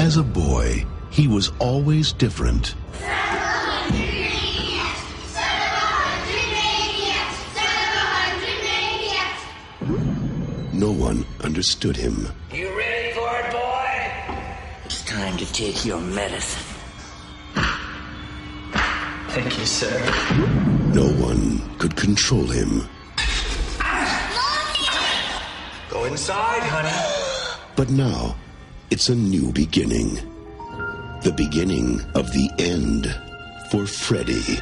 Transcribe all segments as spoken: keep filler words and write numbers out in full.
As a boy, he was always different. No one understood him. You ready for it, boy? It's time to take your medicine. Thank you, sir. No one could control him. Go inside, honey. But now, it's a new beginning. The beginning of the end for Freddy.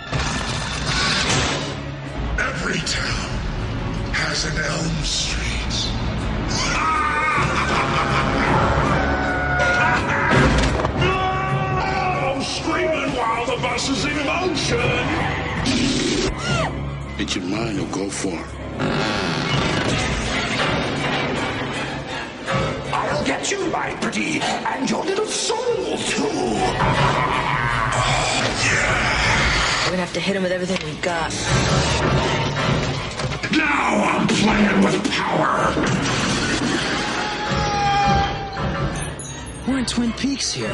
Every town has an Elm Street. I'm screaming while the bus is in motion. It's your mind or go for it. I'll get you, my pretty, and your little soul, too. Oh, yeah. We're gonna have to hit him with everything we got. Now I'm playing with power. We're in Twin Peaks here.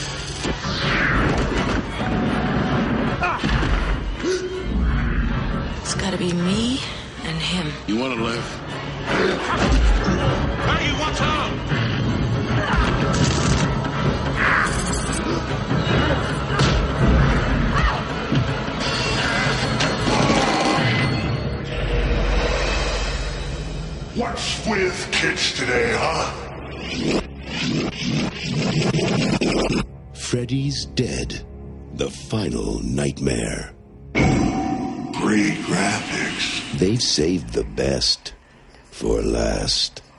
It's gotta be me and him. You want to live? Hey, watch out! What's with kids today, huh? Freddy's dead. The final nightmare. Great graphics. They've saved the best for last.